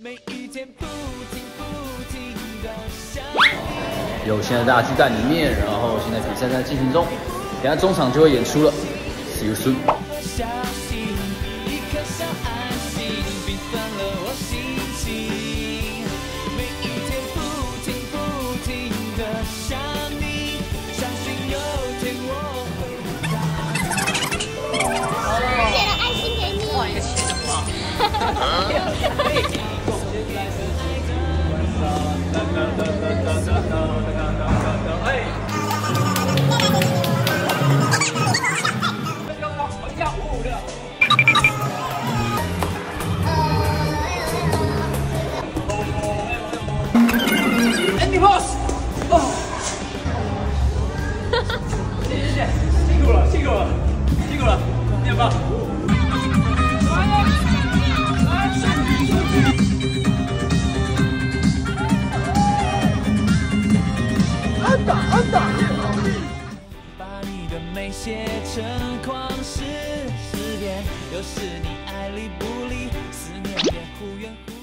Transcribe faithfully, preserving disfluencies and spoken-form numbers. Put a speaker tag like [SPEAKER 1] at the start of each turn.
[SPEAKER 1] 有现在大家去蛋里面，然后现在比赛在进行中，等下中场就会演出了 ，See you soon。
[SPEAKER 2] Andy boss， 哦，谢谢谢谢，辛苦了辛苦了辛苦了，你很棒。 安打安打！把你的美写成旷世诗篇，有时你爱理不理，思念也忽远忽近。